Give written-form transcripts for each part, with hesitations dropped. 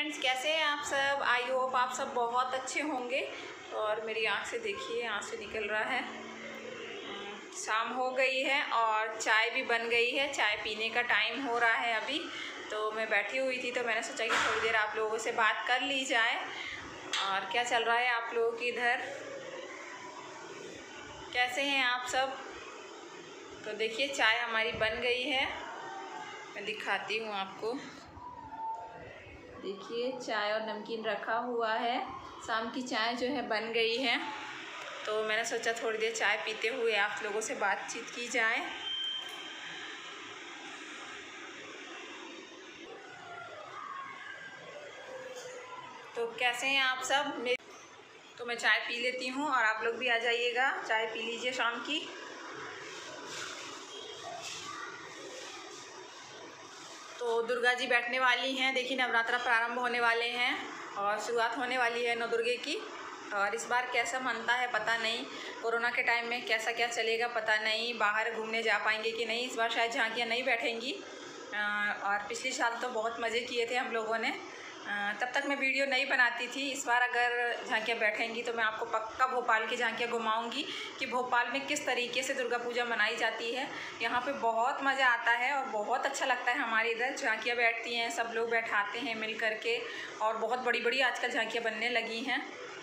Friends, कैसे हैं आप सब। आई होप आप सब बहुत अच्छे होंगे। और मेरी आँख से देखिए, आँख से निकल रहा है। शाम हो गई है और चाय भी बन गई है। चाय पीने का टाइम हो रहा है अभी। तो मैं बैठी हुई थी तो मैंने सोचा कि थोड़ी देर आप लोगों से बात कर ली जाए। और क्या चल रहा है आप लोगों की इधर, कैसे हैं आप सब। तो देखिए चाय हमारी बन गई है, मैं दिखाती हूँ आपको। देखिए चाय और नमकीन रखा हुआ है। शाम की चाय जो है बन गई है। तो मैंने सोचा थोड़ी देर चाय पीते हुए आप लोगों से बातचीत की जाए। तो कैसे हैं आप सब। तो मैं चाय पी लेती हूँ और आप लोग भी आ जाइएगा, चाय पी लीजिए शाम की। तो दुर्गा जी बैठने वाली हैं। देखिए नवरात्रा प्रारंभ होने वाले हैं और शुरुआत होने वाली है नौ दुर्गे की। और इस बार कैसा मनता है पता नहीं, कोरोना के टाइम में कैसा क्या चलेगा पता नहीं, बाहर घूमने जा पाएंगे कि नहीं। इस बार शायद झांकियाँ नहीं बैठेंगी। और पिछले साल तो बहुत मज़े किए थे हम लोगों ने। तब तक मैं वीडियो नहीं बनाती थी। इस बार अगर झांकियाँ बैठेंगी तो मैं आपको पक्का भोपाल की झांकियाँ घुमाऊंगी कि भोपाल में किस तरीके से दुर्गा पूजा मनाई जाती है। यहाँ पे बहुत मज़ा आता है और बहुत अच्छा लगता है। हमारे इधर झांकियाँ बैठती हैं, सब लोग बैठाते हैं मिल करके। और बहुत बड़ी बड़ी आजकल झांकियाँ बनने लगी हैं।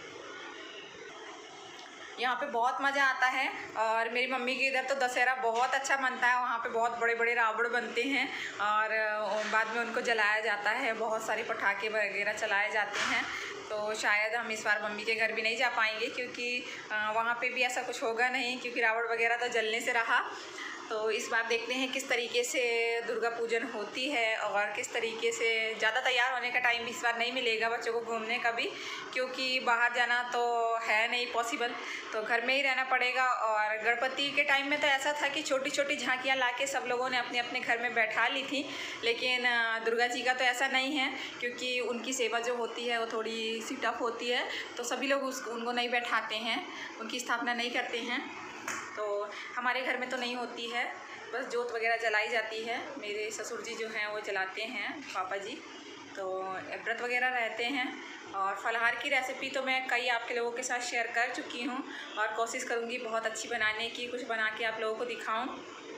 यहाँ पे बहुत मज़ा आता है। और मेरी मम्मी के इधर तो दशहरा बहुत अच्छा बनता है। वहाँ पे बहुत बड़े बड़े रावण बनते हैं और बाद में उनको जलाया जाता है। बहुत सारे पटाखे वगैरह चलाए जाते हैं। तो शायद हम इस बार मम्मी के घर भी नहीं जा पाएंगे क्योंकि वहाँ पे भी ऐसा कुछ होगा नहीं, क्योंकि रावण वगैरह तो जलने से रहा। तो इस बार देखते हैं किस तरीके से दुर्गा पूजन होती है और किस तरीके से। ज़्यादा तैयार होने का टाइम इस बार नहीं मिलेगा बच्चों को घूमने का भी, क्योंकि बाहर जाना तो है नहीं पॉसिबल। तो घर में ही रहना पड़ेगा। और गणपति के टाइम में तो ऐसा था कि छोटी छोटी झांकियाँ लाके सब लोगों ने अपने अपने घर में बैठा ली थी। लेकिन दुर्गा जी का तो ऐसा नहीं है, क्योंकि उनकी सेवा जो होती है वो थोड़ी सी टफ होती है। तो सभी लोग उनको नहीं बैठाते हैं, उनकी स्थापना नहीं करते हैं। तो हमारे घर में तो नहीं होती है, बस जोत वगैरह जलाई जाती है। मेरे ससुर जी जो हैं वो जलाते हैं, पापा जी। तो व्रत वगैरह रहते हैं। और फलाहार की रेसिपी तो मैं कई आपके लोगों के साथ शेयर कर चुकी हूँ और कोशिश करूँगी बहुत अच्छी बनाने की, कुछ बना के आप लोगों को दिखाऊँ।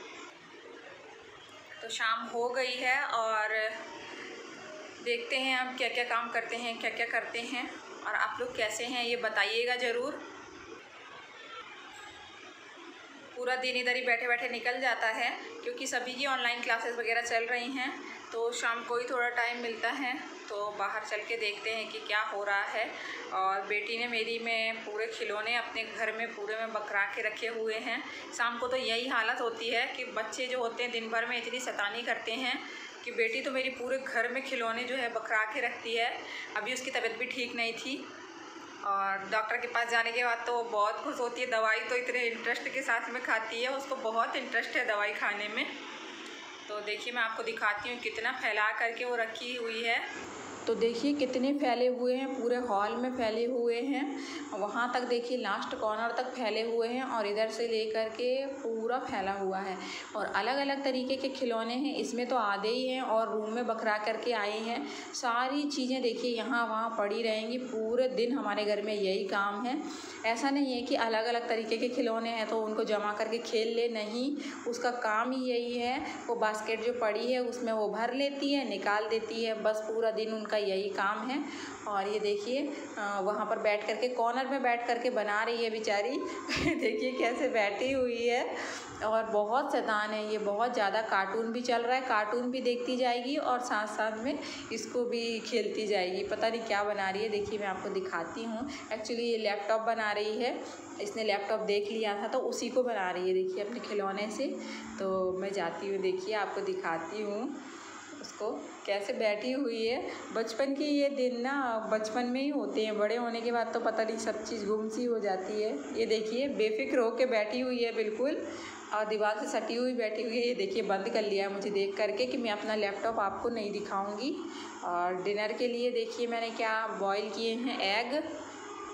तो शाम हो गई है और देखते हैं हम क्या क्या काम करते हैं, क्या क्या करते हैं। और आप लोग कैसे हैं ये बताइएगा ज़रूर। पूरा दिन इधर ही बैठे बैठे निकल जाता है, क्योंकि सभी की ऑनलाइन क्लासेस वगैरह चल रही हैं। तो शाम को ही थोड़ा टाइम मिलता है तो बाहर चल के देखते हैं कि क्या हो रहा है। और बेटी ने मेरी में पूरे खिलौने अपने घर में पूरे में बकरा के रखे हुए हैं। शाम को तो यही हालत होती है कि बच्चे जो होते हैं दिन भर में इतनी शैतानी करते हैं कि बेटी तो मेरी पूरे घर में खिलौने जो है बकरा के रखती है। अभी उसकी तबीयत भी ठीक नहीं थी और डॉक्टर के पास जाने के बाद तो बहुत खुश होती है। दवाई तो इतने इंटरेस्ट के साथ में खाती है, उसको बहुत इंटरेस्ट है दवाई खाने में। तो देखिए मैं आपको दिखाती हूँ कितना फैला करके वो रखी हुई है। तो देखिए कितने फैले हुए हैं, पूरे हॉल में फैले हुए हैं। वहाँ तक देखिए लास्ट कॉर्नर तक फैले हुए हैं और इधर से लेकर के पूरा फैला हुआ है। और अलग अलग तरीके के खिलौने हैं, इसमें तो आधे ही हैं और रूम में बखरा करके आए हैं। सारी चीज़ें देखिए यहाँ वहाँ पड़ी रहेंगी, पूरे दिन हमारे घर में यही काम है। ऐसा नहीं है कि अलग अलग तरीके के खिलौने हैं तो उनको जमा करके खेल ले, नहीं, उसका काम ही यही है। वो बास्केट जो पड़ी है उसमें वो भर लेती है, निकाल देती है, बस पूरा दिन उनका यही काम है। और ये देखिए वहाँ पर बैठ करके कॉर्नर में बैठ करके बना रही है बेचारी देखिए कैसे बैठी हुई है। और बहुत शैतान है ये, बहुत ज़्यादा। कार्टून भी चल रहा है, कार्टून भी देखती जाएगी और साथ साथ में इसको भी खेलती जाएगी। पता नहीं क्या बना रही है, देखिए मैं आपको दिखाती हूँ। एक्चुअली ये लैपटॉप बना रही है, इसने लैपटॉप देख लिया था तो उसी को बना रही है देखिए अपने खिलौने से। तो मैं जाती हूँ, देखिए आपको दिखाती हूँ उसको कैसे बैठी हुई है। बचपन के ये दिन ना बचपन में ही होते हैं, बड़े होने के बाद तो पता नहीं सब चीज़ गुम सी हो जाती है। ये देखिए बेफिक्र होके बैठी हुई है बिल्कुल, और दीवार से सटी हुई बैठी हुई है। ये देखिए बंद कर लिया है मुझे देख करके कि मैं अपना लैपटॉप आपको नहीं दिखाऊंगी। और डिनर के लिए देखिए मैंने क्या बॉईल किए हैं एग।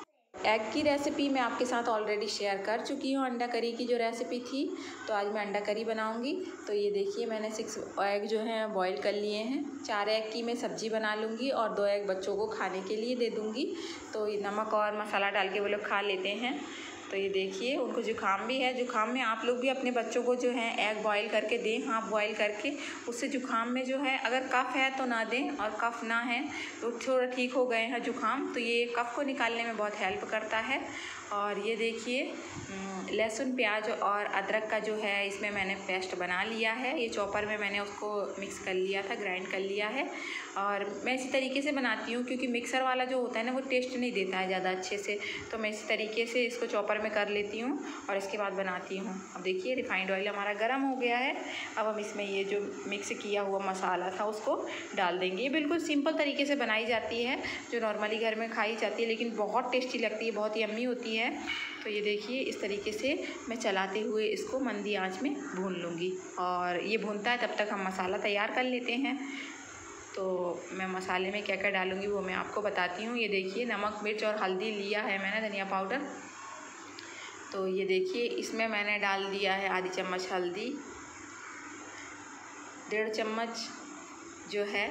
एग की रेसिपी मैं आपके साथ ऑलरेडी शेयर कर चुकी हूँ, अंडा करी की जो रेसिपी थी। तो आज मैं अंडा करी बनाऊँगी। तो ये देखिए मैंने 6 एग जो हैं बॉईल कर लिए हैं। 4 एग की मैं सब्ज़ी बना लूँगी और 2 एग बच्चों को खाने के लिए दे दूँगी। तो ये नमक और मसाला डाल के वो लोग खा लेते हैं। तो ये देखिए उनको जुकाम भी है। जुकाम में आप लोग भी अपने बच्चों को जो है एग बॉईल करके दें, हाफ बॉईल करके। उससे जुकाम में जो है अगर कफ़ है तो ना दें, और कफ़ ना है तो थोड़ा ठीक हो गए हैं जुकाम, तो ये कफ़ को निकालने में बहुत हेल्प करता है। और ये देखिए लहसुन प्याज और अदरक का जो है इसमें मैंने पेस्ट बना लिया है। ये चॉपर में मैंने उसको मिक्स कर लिया था, ग्राइंड कर लिया है। और मैं इसी तरीके से बनाती हूँ क्योंकि मिक्सर वाला जो होता है ना वो टेस्ट नहीं देता है ज़्यादा अच्छे से। तो मैं इसी तरीके से इसको चॉपर में कर लेती हूँ और इसके बाद बनाती हूँ। अब देखिए रिफाइंड ऑयल हमारा गर्म हो गया है। अब हम इसमें ये जो मिक्स किया हुआ मसाला था उसको डाल देंगे। ये बिल्कुल सिंपल तरीके से बनाई जाती है, जो नॉर्मली घर में खाई जाती है, लेकिन बहुत टेस्टी लगती है, बहुत यम्मी होती है। तो ये देखिए इस तरीके से मैं चलाते हुए इसको मंदी आंच में भून लूँगी। और ये भूनता है तब तक हम मसाला तैयार कर लेते हैं। तो मैं मसाले में क्या क्या डालूँगी वो मैं आपको बताती हूँ। ये देखिए नमक, मिर्च और हल्दी लिया है मैंने, धनिया पाउडर। तो ये देखिए इसमें मैंने डाल दिया है आधी चम्मच हल्दी, 1.5 चम्मच जो है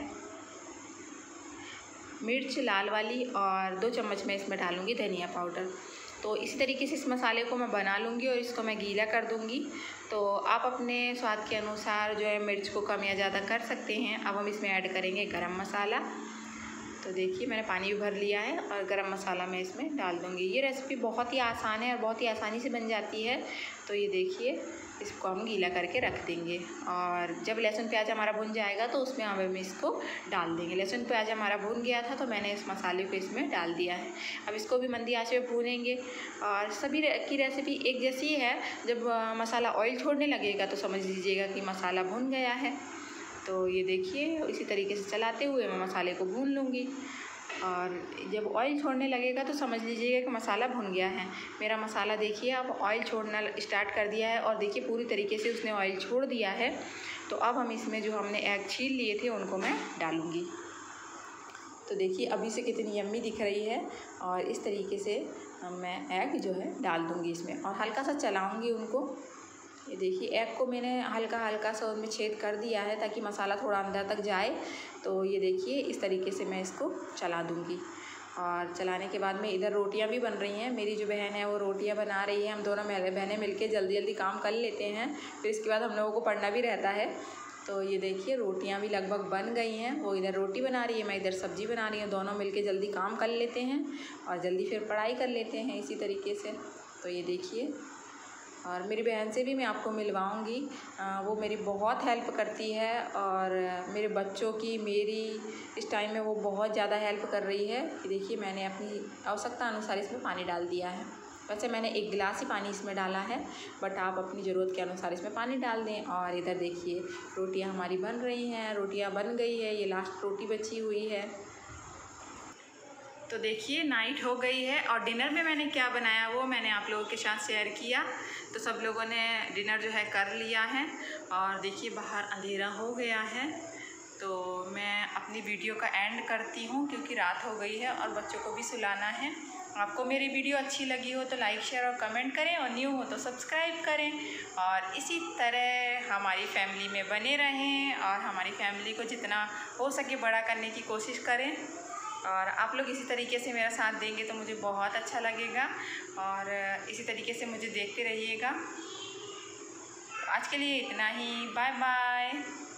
मिर्च लाल वाली, और 2 चम्मच मैं इसमें डालूँगी धनिया पाउडर। तो इसी तरीके से इस मसाले को मैं बना लूँगी और इसको मैं गीला कर दूँगी। तो आप अपने स्वाद के अनुसार जो है मिर्च को कम या ज़्यादा कर सकते हैं। अब हम इसमें ऐड करेंगे गरम मसाला। तो देखिए मैंने पानी भी भर लिया है और गरम मसाला मैं इसमें डाल दूँगी। ये रेसिपी बहुत ही आसान है और बहुत ही आसानी से बन जाती है। तो ये देखिए इसको हम गीला करके रख देंगे, और जब लहसुन प्याज हमारा भुन जाएगा तो उसमें हम इसको डाल देंगे। लहसुन प्याज हमारा भुन गया था तो मैंने इस मसाले को इसमें डाल दिया है। अब इसको भी मंदी आंच में भूनेंगे। और सभी की रेसिपी एक जैसी है। जब मसाला ऑयल छोड़ने लगेगा तो समझ लीजिएगा कि मसाला भुन गया है। तो ये देखिए इसी तरीके से चलाते हुए मैं मसाले को भून लूँगी, और जब ऑयल छोड़ने लगेगा तो समझ लीजिएगा कि मसाला भुन गया है। मेरा मसाला देखिए अब ऑयल छोड़ना स्टार्ट कर दिया है, और देखिए पूरी तरीके से उसने ऑयल छोड़ दिया है। तो अब हम इसमें जो हमने एग छील लिए थे उनको मैं डालूँगी। तो देखिए अभी से कितनी यम्मी दिख रही है, और इस तरीके से मैं एग जो है डाल दूँगी इसमें, और हल्का सा चलाऊँगी उनको। ये देखिए एग को मैंने हल्का हल्का सा उनमें छेद कर दिया है ताकि मसाला थोड़ा अंदर तक जाए। तो ये देखिए इस तरीके से मैं इसको चला दूँगी। और चलाने के बाद में इधर रोटियां भी बन रही हैं। मेरी जो बहन है वो रोटियां बना रही है। हम दोनों बहनें मिलके जल्दी जल्दी काम कर लेते हैं, फिर इसके बाद हम लोगों को पढ़ना भी रहता है। तो ये देखिए रोटियां भी लगभग बन गई हैं। वो इधर रोटी बना रही है, मैं इधर सब्ज़ी बना रही हूँ। दोनों मिलके जल्दी काम कर लेते हैं और जल्दी फिर पढ़ाई कर लेते हैं इसी तरीके से। तो ये देखिए, और मेरी बहन से भी मैं आपको मिलवाऊंगी। वो मेरी बहुत हेल्प करती है, और मेरे बच्चों की मेरी इस टाइम में वो बहुत ज़्यादा हेल्प कर रही है। ये देखिए मैंने अपनी आवश्यकता अनुसार इसमें पानी डाल दिया है। वैसे मैंने 1 गिलास ही पानी इसमें डाला है, बट आप अपनी ज़रूरत के अनुसार इसमें पानी डाल दें। और इधर देखिए रोटियां हमारी बन रही हैं, रोटियां बन गई है। ये लास्ट रोटी बची हुई है। तो देखिए नाइट हो गई है, और डिनर में मैंने क्या बनाया वो मैंने आप लोगों के साथ शेयर किया। तो सब लोगों ने डिनर जो है कर लिया है, और देखिए बाहर अंधेरा हो गया है। तो मैं अपनी वीडियो का एंड करती हूँ क्योंकि रात हो गई है और बच्चों को भी सुलाना है। आपको मेरी वीडियो अच्छी लगी हो तो लाइक, शेयर और कमेंट करें, और न्यू हो तो सब्सक्राइब करें। और इसी तरह हमारी फैमिली में बने रहें, और हमारी फैमिली को जितना हो सके बड़ा करने की कोशिश करें। और आप लोग इसी तरीके से मेरा साथ देंगे तो मुझे बहुत अच्छा लगेगा, और इसी तरीके से मुझे देखते रहिएगा। तो आज के लिए इतना ही। Bye bye.